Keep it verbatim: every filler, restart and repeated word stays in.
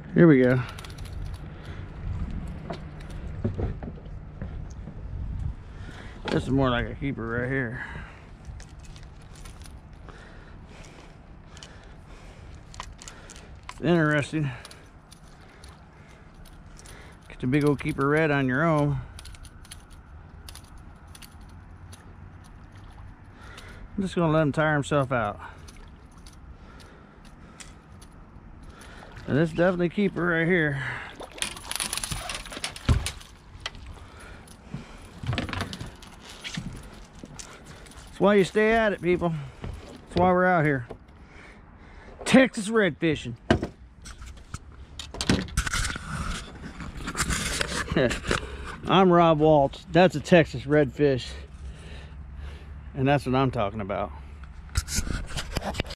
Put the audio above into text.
Here we go. This is more like a keeper right here. It's interesting. Get the big old keeper red on your own. I'm just gonna let him tire himself out. And this is definitely a keeper right here. That's why you stay at it, people. That's why we're out here. Texas red fishing. I'm Rob Waltz. That's a Texas redfish. And that's what I'm talking about.